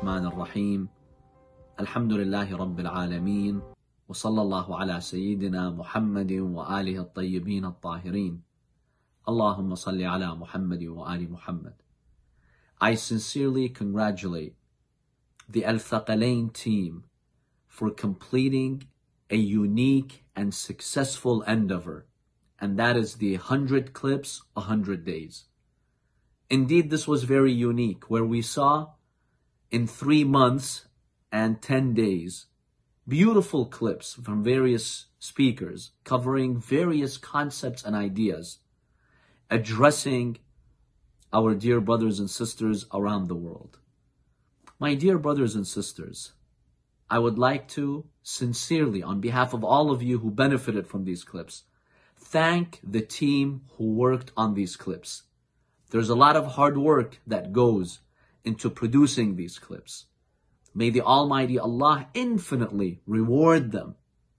الرحمن الرحيم الحمد لله رب العالمين وصلى الله على سيدنا محمد وآله الطيبين الطاهرين اللهم صل على محمد وآل محمد. I sincerely congratulate the Thaqlain team for completing a unique and successful endeavor, and that is the 100 clips, 100 days. Indeed, this was very unique, where we saw in 3 months and 10 days, beautiful clips from various speakers covering various concepts and ideas, addressing our dear brothers and sisters around the world. My dear brothers and sisters, I would like to sincerely, on behalf of all of you who benefited from these clips, thank the team who worked on these clips. There's a lot of hard work that goes into producing these clips. May the Almighty Allah infinitely reward them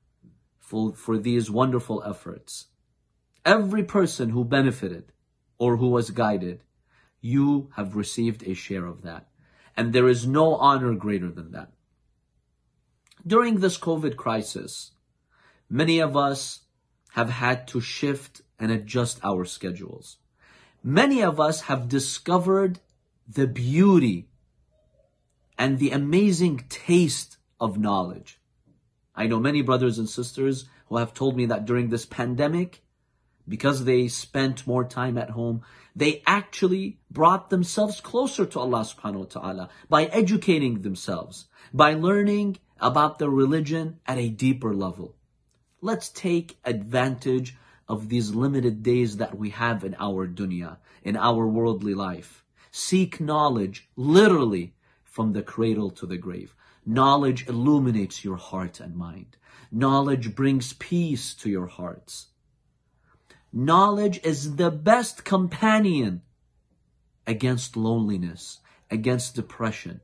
for these wonderful efforts. Every person who benefited or who was guided, you have received a share of that. And there is no honor greater than that. During this COVID crisis, many of us have had to shift and adjust our schedules. Many of us have discovered the beauty and the amazing taste of knowledge. I know many brothers and sisters who have told me that during this pandemic, because they spent more time at home, they actually brought themselves closer to Allah subhanahu wa ta'ala by educating themselves, by learning about their religion at a deeper level. Let's take advantage of these limited days that we have in our dunya, in our worldly life. Seek knowledge literally from the cradle to the grave. Knowledge illuminates your heart and mind. Knowledge brings peace to your hearts. Knowledge is the best companion against loneliness, against depression.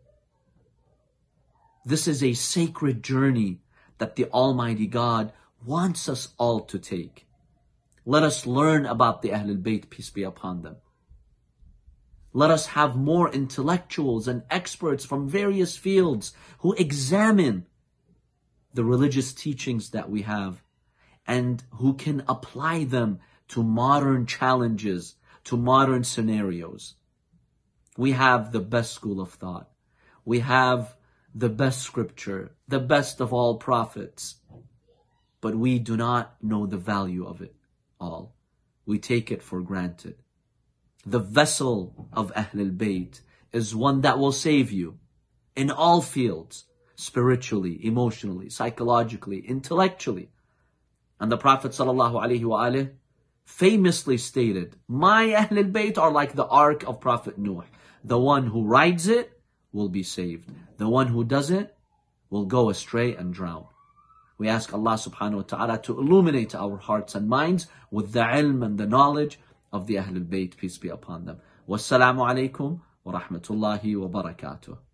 This is a sacred journey that the Almighty God wants us all to take. Let us learn about the Ahlulbayt, peace be upon them. Let us have more intellectuals and experts from various fields who examine the religious teachings that we have and who can apply them to modern challenges, to modern scenarios. We have the best school of thought. We have the best scripture, the best of all prophets. But we do not know the value of it all. We take it for granted. The vessel of Ahlul Bayt is one that will save you in all fields, spiritually, emotionally, psychologically, intellectually. And the Prophet ﷺ famously stated, my Ahlul Bayt are like the ark of Prophet Nuh. The one who rides it will be saved. The one who doesn't will go astray and drown. We ask Allah subhanahu wa ta'ala to illuminate our hearts and minds with the ilm and the knowledge of the Ahlul Bayt, peace be upon them. Wassalamu alaikum wa rahmatullahi wa barakatuh.